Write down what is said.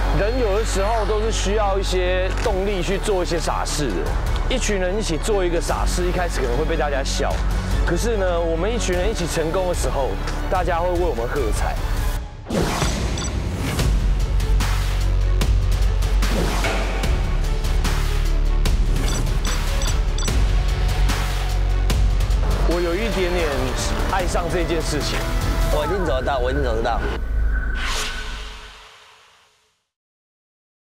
人有的时候都是需要一些动力去做一些傻事的。一群人一起做一个傻事，一开始可能会被大家笑，可是呢，我们一群人一起成功的时候，大家会为我们喝彩。我有一点点爱上这件事情。 我一定走得到，我一定走得到。